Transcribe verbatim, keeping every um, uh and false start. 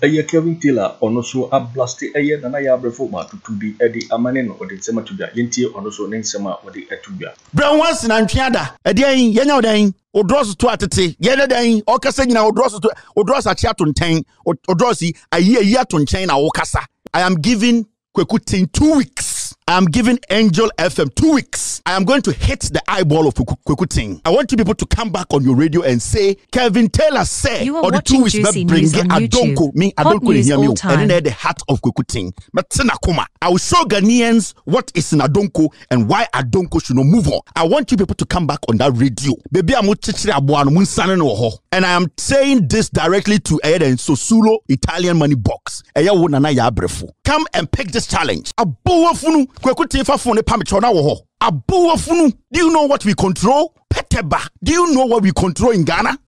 Eye Kevin Taylor ono so ablasti eye na Yaa Brefo ma tutubi edi amane no odi sema tubia yentie ono so ne nsema odi atubia Brown once na ntwiada edi ayin yenya odan odros to atete yene dan okasa nyina odros to odros achi atonten odrosi ayi ayi atonchen na okasa. I am giving Kweku Annan two weeks. I am giving Angel F M two weeks. I am going to hit the eyeball of Kweku Annan. I want you people to come back on your radio and say, Kevin Taylor said, you are or the two weeks Juicy bring News on Adonko, me Adonko in hear me, and then the heart of Kweku Annan. But Senakuma, I will show Ghanaians what is in Adonko and why Adonko should not move on. I want you people to come back on that radio. Baby, I'm and I am saying this directly to Eden Sosulo Italian money box. Yaa Brefo. Come and pick this challenge. Aboa Funu. Kweku Annan phone pamichona wo ho. Aboa Funu. Do you know what we control? Peteba. Do you know what we control in Ghana?